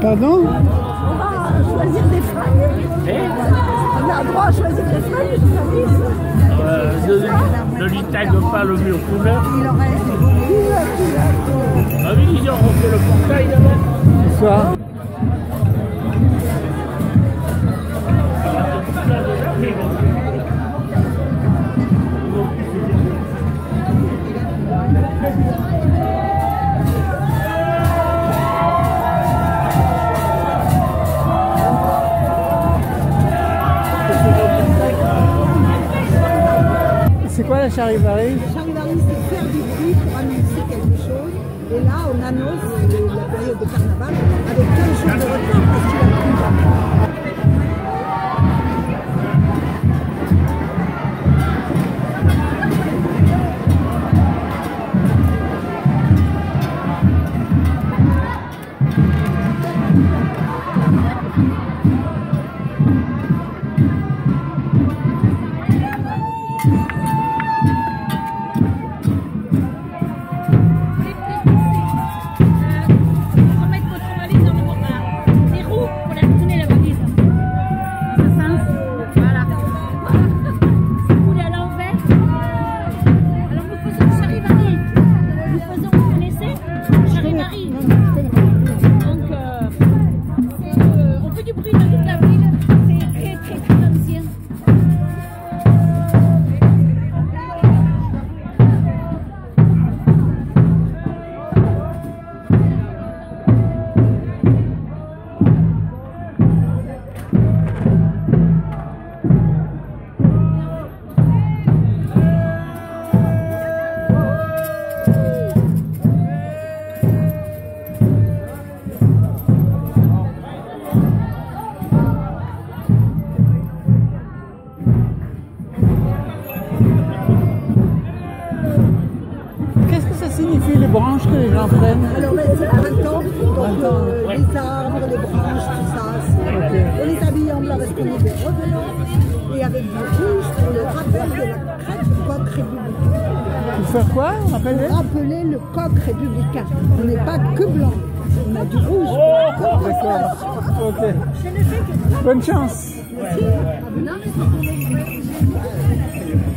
Pardon? On va choisir des fringues. On a le droit à choisir des fringues, ne lui tague pas le mur couleur. il aurait... Ah oui, ils ont refait le portail là-bas. Bonsoir. C'est quoi la charivari? Charivari, c'est faire du bruit pour annoncer quelque chose. Et là, on annonce la période de carnaval avec 15 jours de retard parce qu'il a plu. Signifie les branches que les gens prennent? Alors, c'est le printemps, donc les arbres, les branches, tout ça. Okay. On les habille en blanc parce qu'on est des revenants et avec du rouge pour le rappel de la crête du coq républicain. Pour faire quoi? Pour rappeler le coq républicain. On n'est pas que blanc, on a du rouge. D'accord. Ok. Bonne chance. Merci.